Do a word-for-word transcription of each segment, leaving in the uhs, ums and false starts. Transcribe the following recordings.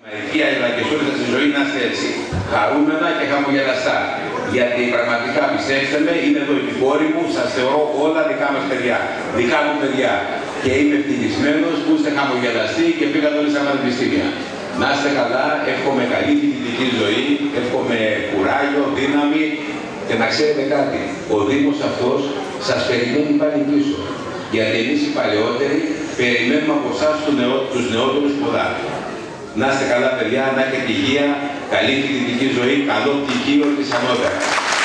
Μερικοί αλλά και σε όλη σας τη ζωή να είστε έτσι, χαρούμενα και χαμογελαστά. Γιατί πραγματικά πιστέψτε με, είναι εδώ η κόρη μου, σας θεωρώ όλα δικά μας παιδιά, δικά μου παιδιά. Και είμαι ευτυχισμένος που είστε χαμογελαστοί και πήγατε όλοι στα πανεπιστήμια. Να είστε καλά, εύχομαι καλή φοιτητική ζωή, εύχομαι κουράγιο, δύναμη και να ξέρετε κάτι, ο Δήμος αυτός σας περιμένει πάλι πίσω. Γιατί εμείς οι παλαιότεροι περιμένουμε από εσάς τους, νεό, τους νεότερους πολλά. Να είστε καλά παιδιά, να έχετε υγεία, καλή φοιτητική ζωή, καλό πτυχίο της ανώτερα.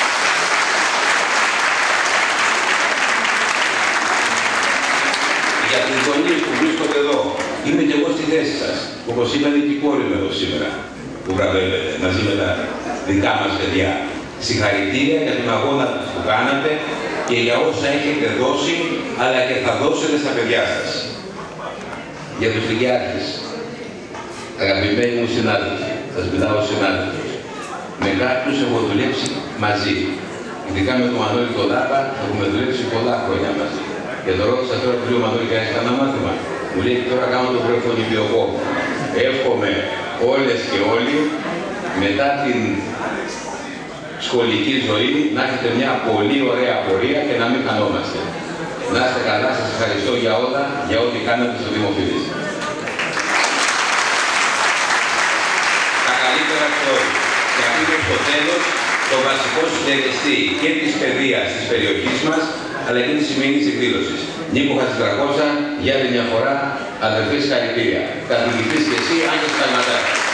Για τους γονείς που βρίσκονται εδώ, είμαι και εγώ στη θέση σας. Όπως είπαν και η κόρη μου εδώ σήμερα, που βραβεύεται μαζί με τα δικά μας παιδιά. Συγχαρητήρια για τον αγώνα που κάνατε και για όσα έχετε δώσει, αλλά και θα δώσετε στα παιδιά σας. Για τους φυγιάρχες, αγαπημένοι μου συνάδελφοι, σας μιλάω συνάδελφοι, με κάποιους έχω δουλέψει μαζί. Ειδικά με τον Μανώλη τον Λάπα έχουμε δουλέψει πολλά χρόνια μαζί. Και το ρώτησα τώρα που λέει ο Μανώλη, κάνεις κανένα μάθημα? Μου λέει τώρα κάνω τον βρεφονιπιογό. Εύχομαι όλες και όλοι μετά την σχολική ζωή να έχετε μια πολύ ωραία πορεία και να μην χανόμαστε. Να είστε καλά, σας ευχαριστώ για όλα, για ό,τι κάνατε στο Δημοφιλής. Τα καλύτερα σε όλους. Και αφήνω στο τέλος το βασικό συντελεστή και της παιδείας της περιοχής μας, αλλά και της σημερινής εκδήλωσης. Νίκο Χατζηδρακόσα, για άλλη μια φορά, αδερφή συγχαρητήρια. Καθηγητής και εσύ, Άγιος Καλματάρας.